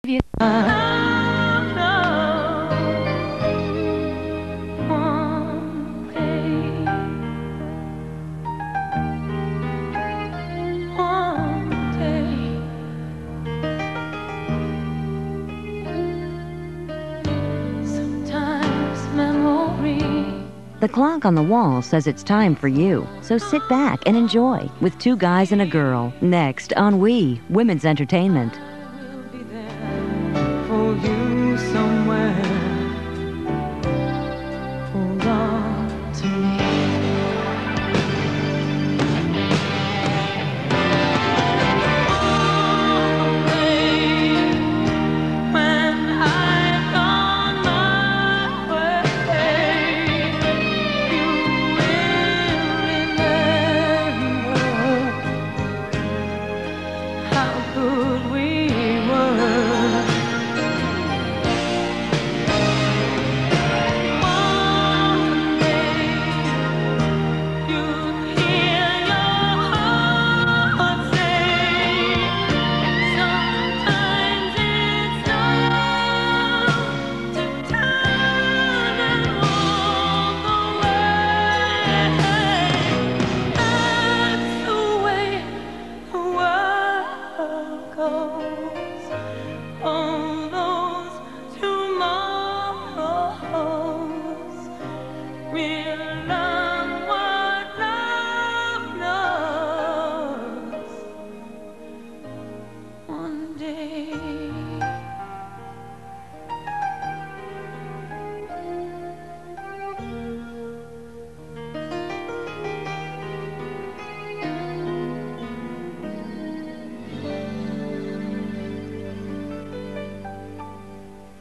you. The clock on the wall says it's time for you, so sit back and enjoy with Two Guys and a Girl, next on We, Women's Entertainment. We'll be there for you somewhere. Hold on to me.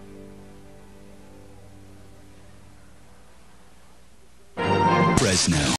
Fresno.